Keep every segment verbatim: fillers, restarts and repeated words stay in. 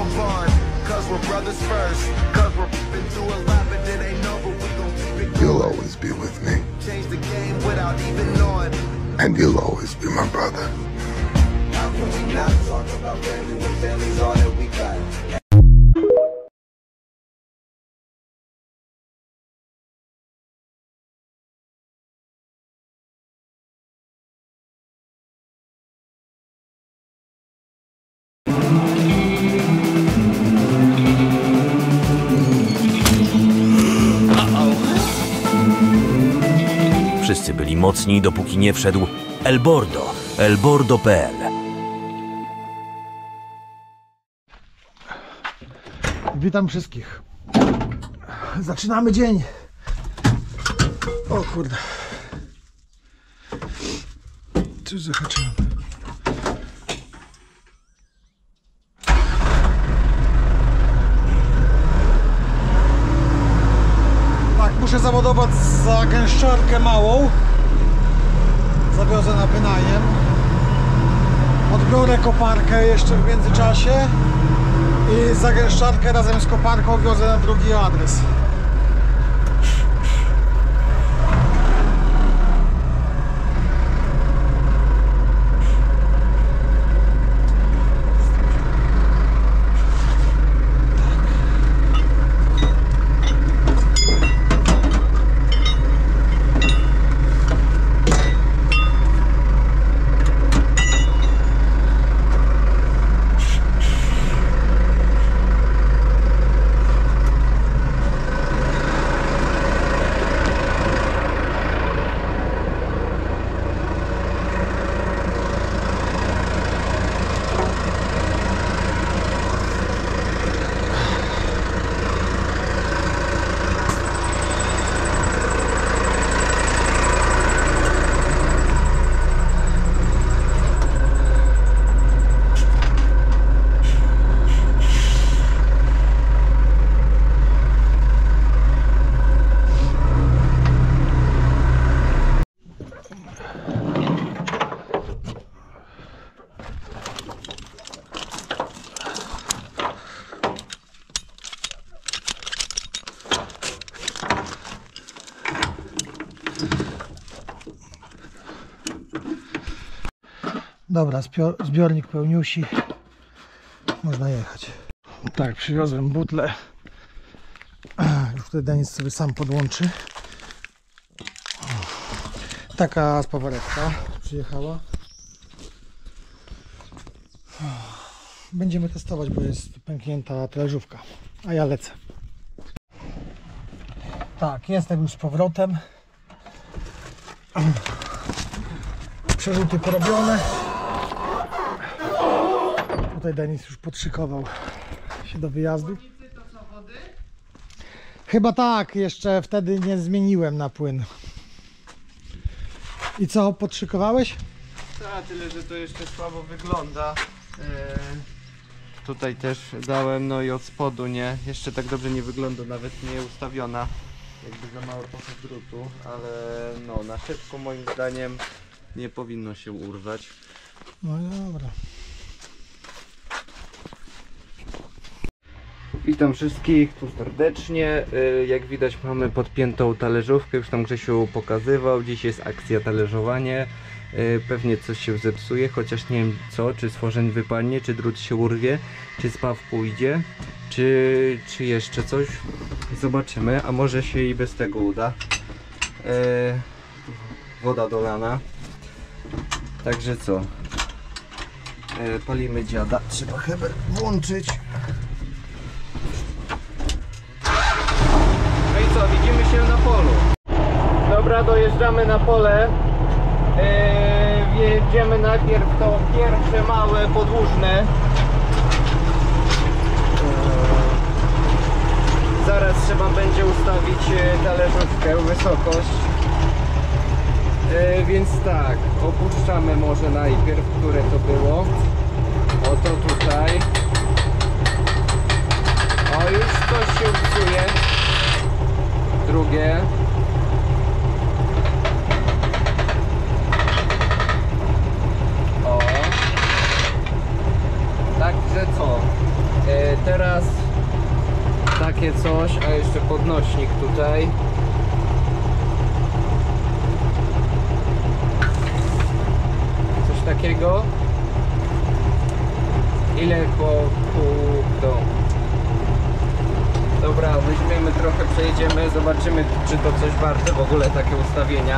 gon' bond, cause we're brothers first, cause we're been through a lot, but it ain't over, we gon' keep it. You'll always be with me. Change the game without even knowing. And you'll always be my brother. How can we not talk about family when family's all that we got? Wszyscy byli mocni, dopóki nie wszedł El Bordo, elbordo kropka pe el. Witam wszystkich. Zaczynamy dzień. O kurde. Coś zahaczyłem. Tak, muszę załadować zagęszczarkę małą. Zawiozę na wynajem. Odbiorę koparkę jeszcze w międzyczasie. I zagęszczarkę razem z koparką wiozę na drugi adres. Dobra, zbiornik pełniusi. Można jechać. Tak, przywiozłem butlę. Już tutaj Denis sobie sam podłączy. Taka spawaretka przyjechała. Będziemy testować, bo jest pęknięta talerzówka. A ja lecę. Tak, jestem już z powrotem. Przerzuty porobione. Tutaj Denis już podszykował się do wyjazdu. Chyba tak, jeszcze wtedy nie zmieniłem na płyn. I co, podszykowałeś? Tak, tyle, że to jeszcze słabo wygląda. Eee, tutaj też dałem, no i od spodu nie, jeszcze tak dobrze nie wygląda, nawet nie ustawiona. Jakby za mały pochód drutu, ale no na szybko moim zdaniem nie powinno się urwać. No dobra. Witam wszystkich tu serdecznie. Jak widać mamy podpiętą talerzówkę, już tam Grzesiu pokazywał. Dziś jest akcja talerzowanie. Pewnie coś się zepsuje, chociaż nie wiem co, czy stworzeń wypadnie, czy drut się urwie, czy spaw pójdzie, czy, czy jeszcze coś. Zobaczymy, a może się i bez tego uda. Woda dolana. Także co? Palimy dziada. Trzeba chyba włączyć. No i co, widzimy się na polu. Dobra, dojeżdżamy na pole. Yy, wjedziemy najpierw to pierwsze małe podłużne. Yy, zaraz trzeba będzie ustawić talerzówkę, wysokość. Yy, więc tak, opuszczamy może najpierw, które to było. Oto tutaj. O, już coś się psuje. Drugie. O. Także co? E, teraz takie coś, a jeszcze podnośnik tutaj. Coś takiego. Ile po pół do... Dobra, weźmiemy trochę, przejedziemy, zobaczymy, czy to coś warte w ogóle takie ustawienia.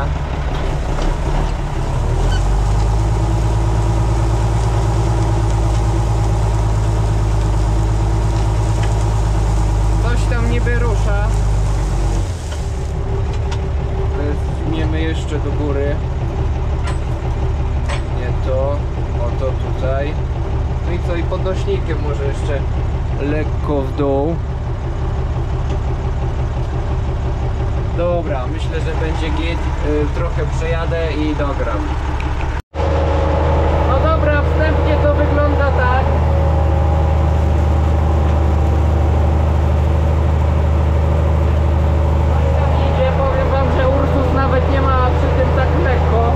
Coś tam niby rusza. Weźmiemy jeszcze do góry. Nie to, oto tutaj. No i co, i podnośnikiem może jeszcze lekko w dół. Dobra, myślę, że będzie git. Yy, trochę przejadę i dogram. No dobra, wstępnie to wygląda tak. Coś tam idzie, powiem wam, że Ursus nawet nie ma przy tym tak lekko.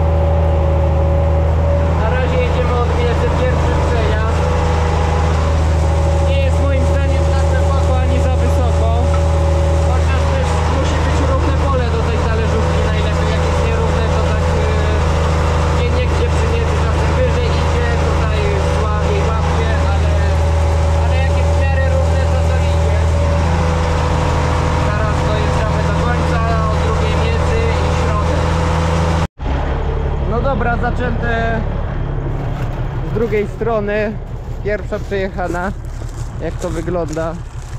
Na razie jedziemy od mierzy, pierwszy przejazd. Nie jest moim zdaniem za głęboko ani za wysoko. Chociaż też musi być równe pole do tej talerzówki najlepiej. Jak jest nierówne, to tak yy, gdzie niegdzie przy niecy czasem wyżej idzie, tutaj słabiej łapie, ale, ale jak jest w miarę równe, to to idzie. Teraz dojeżdżamy do końca, od drugiej miecy i środek. No dobra, zaczęte z drugiej strony. Pierwsza przejechana. Jak to wygląda?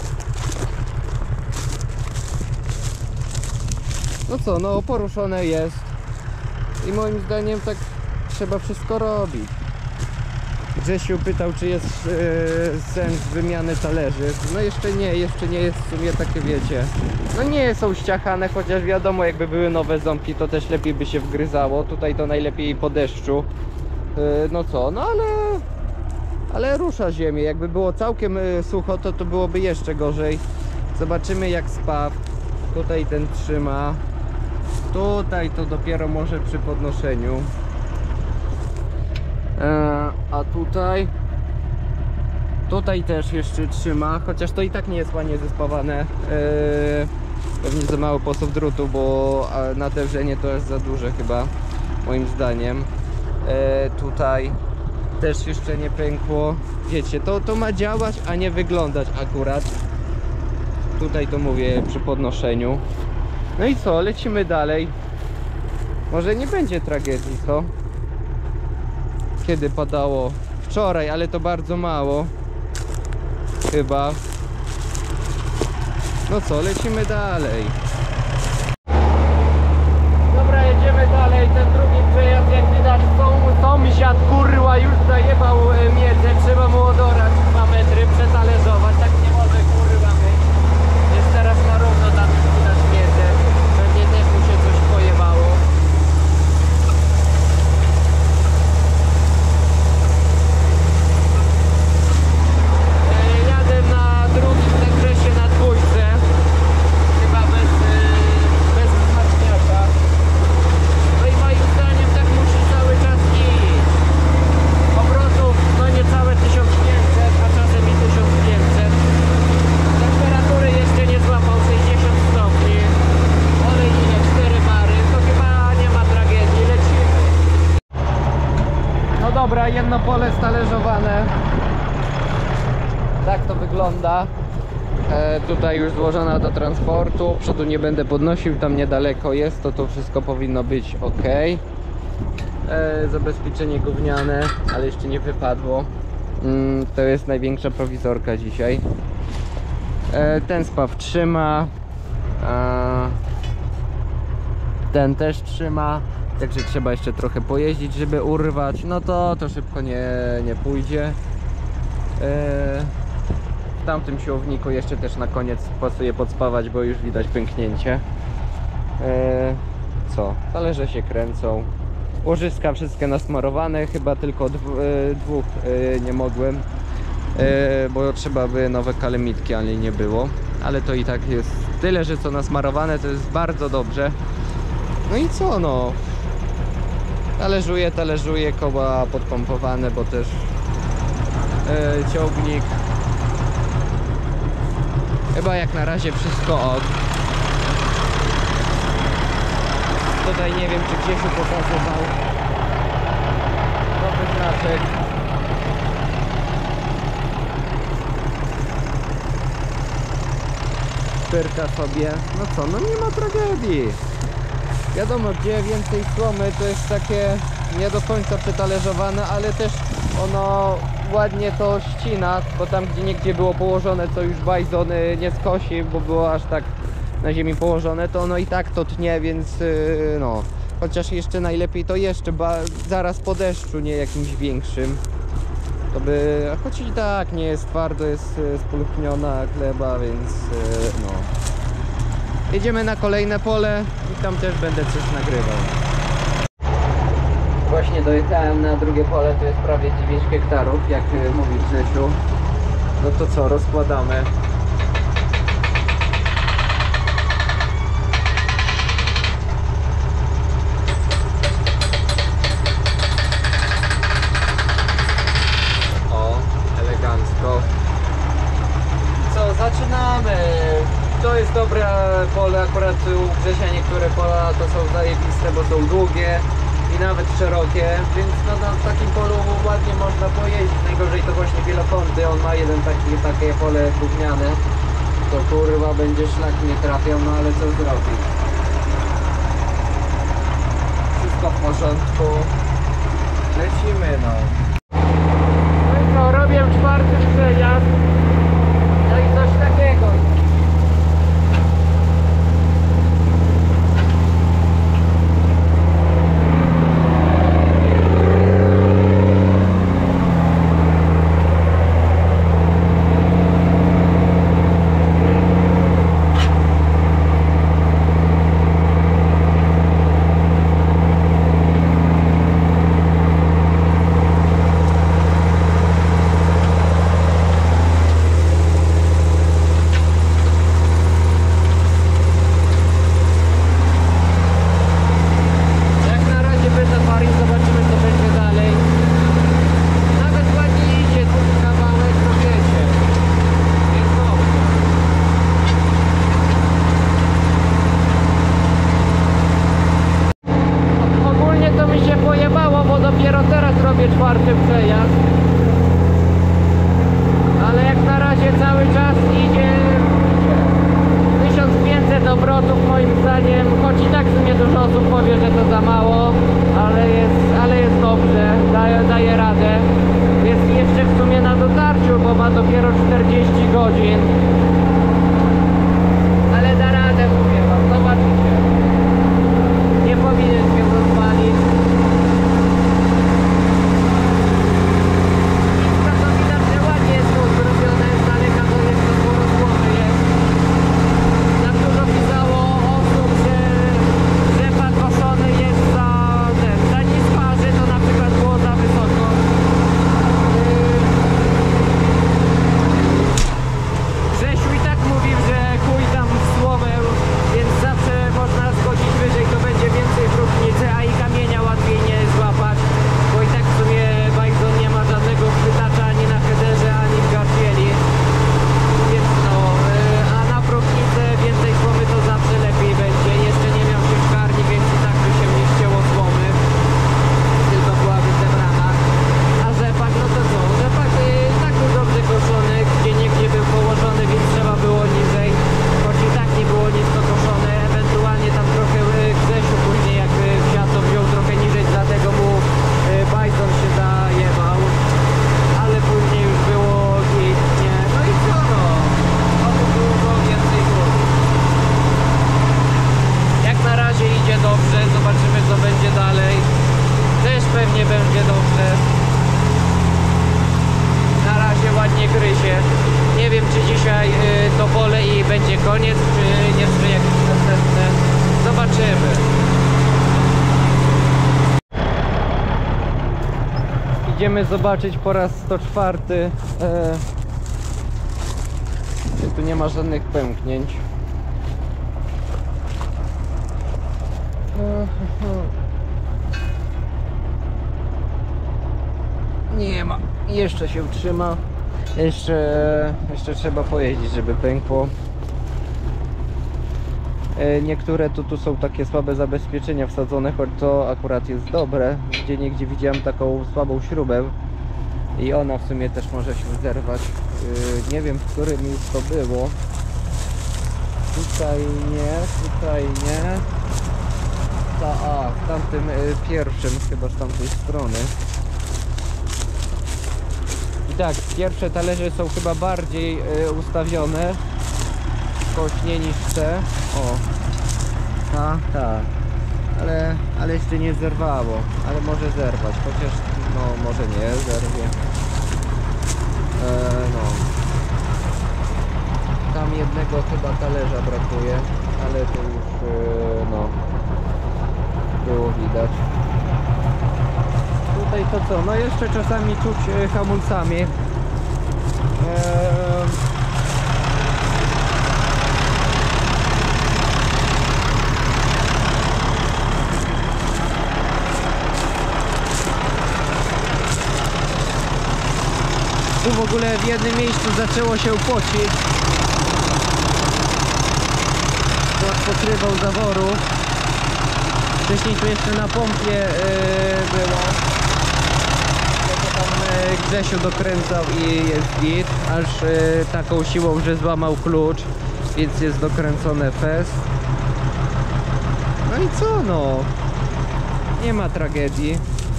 No co, no poruszone jest. I moim zdaniem tak trzeba wszystko robić. Grzesiu pytał, czy jest yy, sens wymiany talerzy. No jeszcze nie, jeszcze nie jest w sumie takie, wiecie. No nie są ściachane, chociaż wiadomo, jakby były nowe ząbki, to też lepiej by się wgryzało. Tutaj to najlepiej po deszczu. Yy, no co, no ale... Ale rusza ziemię. Jakby było całkiem yy, sucho, to to byłoby jeszcze gorzej. Zobaczymy jak spaw. Tutaj ten trzyma. Tutaj to dopiero może przy podnoszeniu. Eee, a tutaj tutaj też jeszcze trzyma, chociaż to i tak nie jest ładnie zespawane. Eee, pewnie za mało posłów drutu, bo na te wrzenie to jest za duże chyba, moim zdaniem. Eee, tutaj też jeszcze nie pękło. Wiecie, to, to ma działać, a nie wyglądać akurat. Tutaj to mówię przy podnoszeniu. No i co, lecimy dalej. Może nie będzie tragedii, co? Kiedy padało? Wczoraj, ale to bardzo mało. Chyba. No co, lecimy dalej. Dobra, jedziemy dalej. Ten drugi przejazd, jak widać, sąsiad kurwa już zajebał miedzę. Trzeba mu odorać dwa metry, przetalezzować. Tak nie może kurwa być. Jest teraz na równo, tam już widać miedzę. Pewnie też mu się coś pojebało. Jadę na drugim zakresie na dwójce. Chyba bez, bez wzmacniacza. No i moim zdaniem tak musi cały czas iść. Obrotów no niecałe tysiąc pięćset, a czasem i tysiąc pięćset. Temperatury jeszcze nie złapał sześćdziesiąt stopni. Olej linie cztery bary. To chyba nie ma tragedii. Lecimy. No dobra, jedno pole stalerzowane. Tak to wygląda. E, tutaj już złożona do transportu. Przodu nie będę podnosił, tam niedaleko jest, to to wszystko powinno być ok. E, zabezpieczenie gówniane, ale jeszcze nie wypadło. Mm, to jest największa prowizorka dzisiaj. E, ten spaw trzyma. E, ten też trzyma. Także trzeba jeszcze trochę pojeździć, żeby urwać. No to to szybko nie, nie pójdzie. E, W tamtym siłowniku jeszcze też na koniec pasuje podspawać, bo już widać pęknięcie. Eee, co? Talerze się kręcą. Łożyska wszystkie nasmarowane, chyba tylko dw e, dwóch e, nie mogłem, e, bo trzeba by nowe kalemitki, ale nie było. Ale to i tak jest tyle, że co nasmarowane, to jest bardzo dobrze. No i co no? Talerzuje, talerzuje, koła podpompowane, bo też e, ciągnik Chyba jak na razie wszystko ok. Tutaj nie wiem, czy Grzesiu pokazywał nowy znaczek. Pyrka sobie. No co, no nie ma tragedii. Wiadomo, gdzie więcej słomy, to jest takie nie do końca przetalierzowane, ale też ono ładnie to ścina, bo tam gdzie niegdzie było położone, co już bajzon nie skosi, bo było aż tak na ziemi położone, to ono i tak to tnie, więc yy, no. Chociaż jeszcze najlepiej to jeszcze, ba, zaraz po deszczu, nie jakimś większym. To by, a choć i tak nie jest twardo, jest yy, spulchniona gleba, więc yy, no. Jedziemy na kolejne pole i tam też będę coś nagrywał. Właśnie dojechałem na drugie pole, to jest prawie dziewięć hektarów, jak mówi Grzesiu. No to co, rozkładamy. O, elegancko. Co, zaczynamy. To jest dobre pole, akurat u Grzesia niektóre pola to są zajebiste, bo są długie i nawet szerokie, więc no, na takim polu ładnie można pojeździć. Najgorzej to właśnie wielokąty, on ma jeden taki, takie pole gówniane, to kurwa będzie szlak nie trafiał, no ale co zrobić. Wszystko w porządku, lecimy no. No i co, robię czwarty przejazd, no i coś takiego. Czwarty przejazd, ale jak na razie cały czas idzie tysiąc pięćset obrotów moim zdaniem, choć i tak w sumie dużo osób powie, że to za mało, ale jest, ale jest dobrze, daje, daje radę. Jest jeszcze w sumie na dotarciu, bo ma dopiero czterdzieści godzin, ale da radę, mówię wam, zobaczycie. Nie powinien się rozwalić. będzie koniec, czy jeszcze jakieś następne. Zobaczymy. Idziemy zobaczyć po raz sto czwarty, e, czy tu nie ma żadnych pęknięć. Nie ma, jeszcze się trzyma. Jeszcze, jeszcze trzeba pojeździć, żeby pękło. E, Niektóre tu, tu są takie słabe zabezpieczenia wsadzone, choć to akurat jest dobre. Gdzie niegdzie widziałem taką słabą śrubę i ona w sumie też może się zerwać. E, Nie wiem, w którym już to było. Tutaj nie, tutaj nie. Ta, a, w tamtym y, pierwszym, chyba z tamtej strony. I tak, pierwsze talerze są chyba bardziej y, ustawione kośnie niż te. O, ta, ta. Ale, ale jeszcze nie zerwało, ale może zerwać, chociaż no może nie zerwie. E, no. Tam jednego chyba talerza brakuje, ale to już e, no było widać. Tutaj to co? No jeszcze czasami czuć e, hamulcami. Eee... Tu w ogóle w jednym miejscu zaczęło się pocić. Tu pokrywał zaworu. Wcześniej tu jeszcze na pompie yy, było. To tam yy, Grzesiu dokręcał i jest git. Aż yy, taką siłą, że złamał klucz. Więc jest dokręcone fest. No i co no? Nie ma tragedii.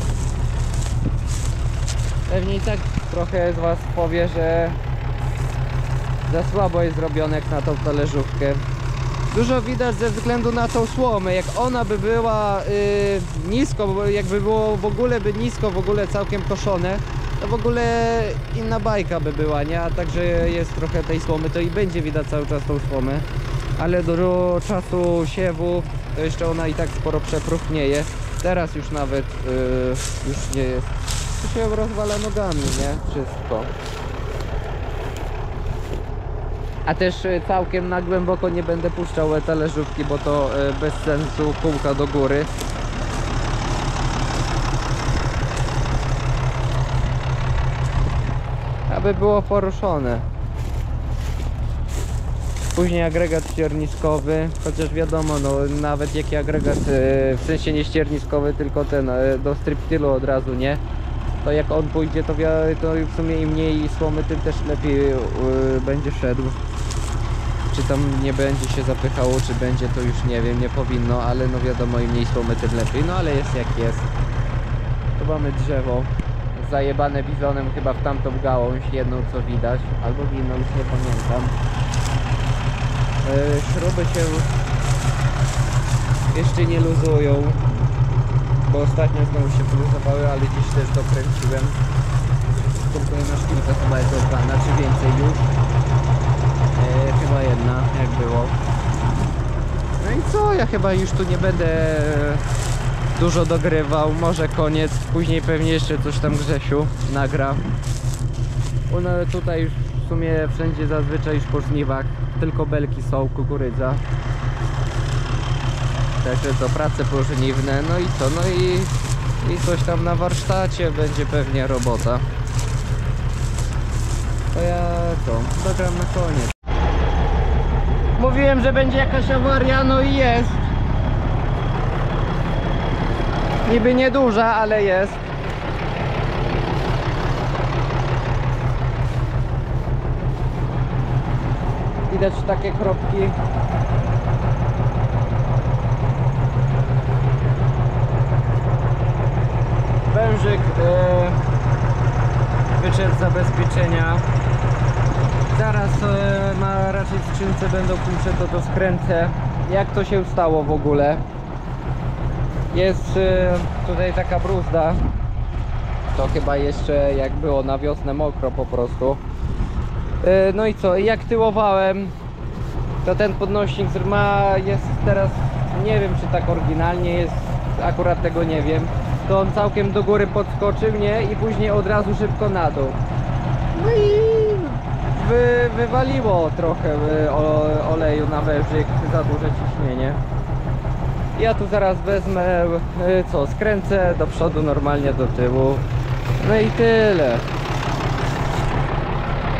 Pewnie i tak trochę z was powie, że za słabo jest zrobione jak na tą talerzówkę. Dużo widać ze względu na tą słomę. Jak ona by była yy, nisko, jakby było w ogóle by nisko, w ogóle całkiem koszone, to w ogóle inna bajka by była, nie? A także jest trochę tej słomy, to i będzie widać cały czas tą słomę. Ale do czasu siewu to jeszcze ona i tak sporo przepróchnieje. Teraz już nawet yy, już nie jest. Tu się rozwala nogami, nie? Wszystko. A też całkiem na głęboko nie będę puszczał talerzówki, bo to bez sensu, kółka do góry. Aby było poruszone. Później agregat ścierniskowy, chociaż wiadomo, no nawet jaki agregat, w sensie nie ścierniskowy, tylko ten do striptylu od razu, nie? To jak on pójdzie, to, to w sumie im mniej słomy, tym też lepiej yy, będzie szedł. Czy tam nie będzie się zapychało, czy będzie, to już nie wiem, nie powinno, ale no wiadomo, im mniej słomy, tym lepiej. No ale jest jak jest. Tu mamy drzewo zajebane bizonem chyba w tamtą gałąź, jedną co widać, albo w inną, już nie pamiętam. Yy, śruby się jeszcze nie luzują, bo ostatnio znowu się wyluzowały, ale dziś też dokręciłem. Tylko na szpilkę chyba jest odbrana, czy więcej już. E, chyba jedna, jak było. No i co, ja chyba już tu nie będę dużo dogrywał, może koniec, później pewnie jeszcze coś tam Grzesiu nagra. One tutaj już w sumie wszędzie zazwyczaj już po żniwach, tylko belki są, kukurydza. Także to prace pożniwne, no i co, no i, i coś tam na warsztacie będzie pewnie robota. To ja co, dogram na koniec. Mówiłem, że będzie jakaś awaria, no i jest. Niby nieduża, ale jest. Widać takie kropki. Wężyk yy, wyszedł z zabezpieczenia. Zaraz yy, na raczej w skrzynce będą klucze, to to skręcę. Jak to się stało w ogóle? Jest yy, tutaj taka bruzda. To chyba jeszcze jak było na wiosnę mokro po prostu. Yy, no i co? Jak tyłowałem, to ten podnośnik ma, jest teraz, nie wiem czy tak oryginalnie jest, akurat tego nie wiem. To on całkiem do góry podskoczył, nie? I później od razu szybko na dół. No i wy, wywaliło trochę oleju na wężyk, za duże ciśnienie. Ja tu zaraz wezmę, co, skręcę do przodu, normalnie do tyłu. No i tyle.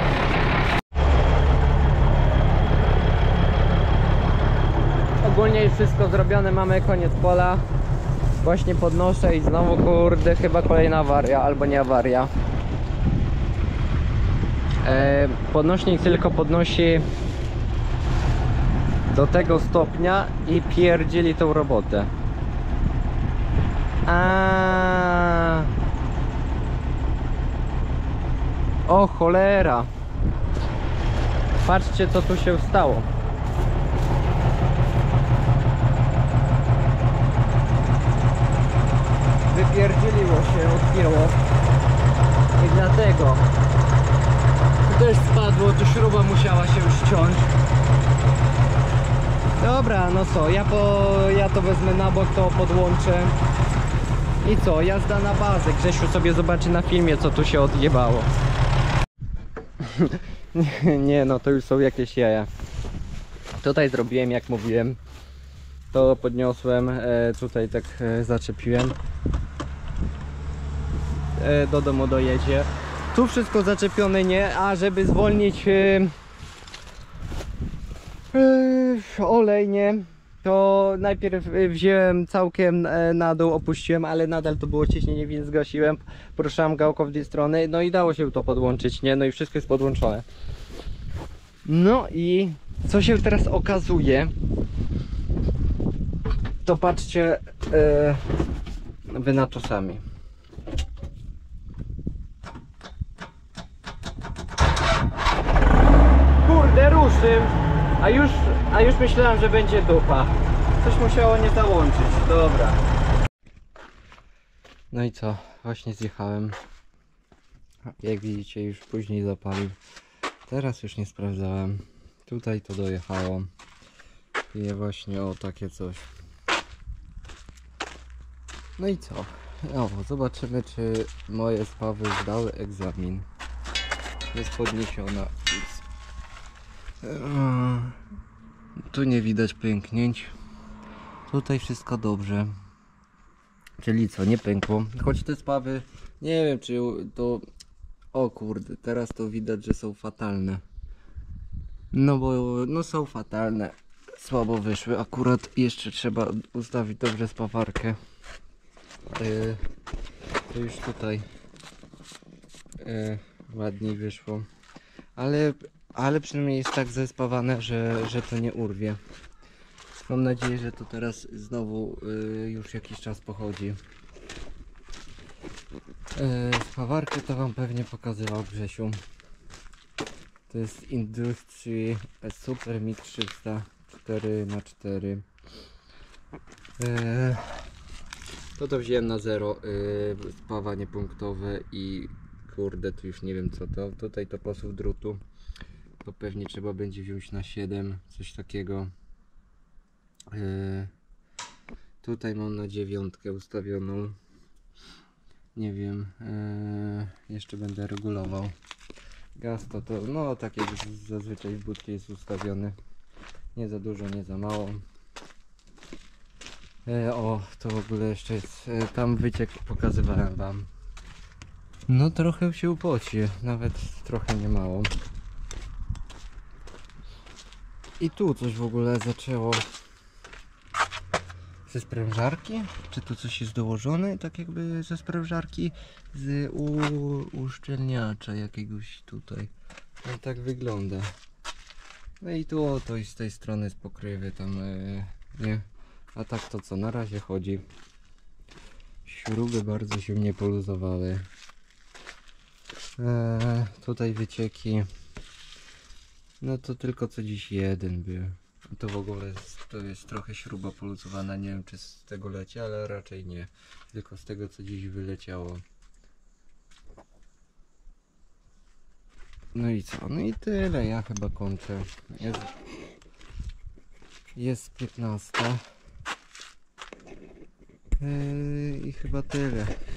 Ogólnie już wszystko zrobione, mamy koniec pola. Właśnie podnoszę i znowu kurde chyba kolejna awaria, albo nie awaria. E, podnośnik tylko podnosi do tego stopnia i pierdzieli tą robotę. A. O cholera. Patrzcie co tu się stało. Wypierdzieliło się, odpięło. I dlatego tu też spadło, tu śruba musiała się już ściąć. Dobra, no co, ja, po, ja to wezmę na bok, to podłączę. I co, jazda na bazę. Grzesiu sobie zobaczy na filmie co tu się odjebało. nie, nie, no to już są jakieś jaja. Tutaj zrobiłem jak mówiłem. To podniosłem, e, tutaj tak e, zaczepiłem. E, do domu dojedzie. Tu wszystko zaczepione, nie? A żeby zwolnić e, e, olej, nie? To najpierw wziąłem całkiem na dół, opuściłem, ale nadal to było ciśnienie, więc zgasiłem. Poruszałem gałką w dwie strony, no i dało się to podłączyć, nie? No i wszystko jest podłączone. No i co się teraz okazuje, to patrzcie yy, wy na to sami. Kurde, ruszył! A już, a już myślałem, że będzie dupa. Coś musiało nie załączyć. Dobra. No i co? Właśnie zjechałem. Jak widzicie, już później zapalił. Teraz już nie sprawdzałem. Tutaj to dojechało. Pije właśnie o takie coś. No i co? O, zobaczymy, czy moje spawy zdały egzamin. Jest podniesiona. Tu nie widać pęknięć. Tutaj wszystko dobrze. Czyli co, nie pękło. Choć te spawy, nie wiem czy to... O kurde, teraz to widać, że są fatalne. No bo no są fatalne. Słabo wyszły. Akurat jeszcze trzeba ustawić dobrze spawarkę. Yy, to już tutaj yy, ładniej wyszło. Ale... Ale przynajmniej jest tak zespawane, że, że to nie urwie. Mam nadzieję, że to teraz znowu y, już jakiś czas pochodzi. Y, spawarkę to wam pewnie pokazywał Grzesiu. To jest Industry Super Mix trzysta cztery na cztery. Y, to to wziąłem na zero. Y, spawanie punktowe i kurde, tu już nie wiem co to. Tutaj to posuw drutu. To pewnie trzeba będzie wziąć na siedem, coś takiego. Yy, tutaj mam na dziewiątkę ustawioną. Nie wiem, yy, jeszcze będę regulował. Gaz to, to no tak jak zazwyczaj w budce jest ustawiony. Nie za dużo, nie za mało. Yy, o, to w ogóle jeszcze jest, yy, tam wyciek pokazywałem wam. No trochę się upoci, nawet trochę nie mało. I tu coś w ogóle zaczęło ze sprężarki? Czy tu coś jest dołożone? Tak jakby ze sprężarki z u, uszczelniacza jakiegoś tutaj. No tak wygląda. No i tu o, to i z tej strony z pokrywy tam yy, nie. A tak to co na razie chodzi. Śruby bardzo się nie poluzowały. Eee, tutaj wycieki. No to tylko co dziś jeden był. To w ogóle jest, to jest trochę śruba poluzowana. Nie wiem czy z tego leci, ale raczej nie. Tylko z tego co dziś wyleciało. No i co? No i tyle. Ja chyba kończę. Jest, jest piętnasta. Yy, I chyba tyle.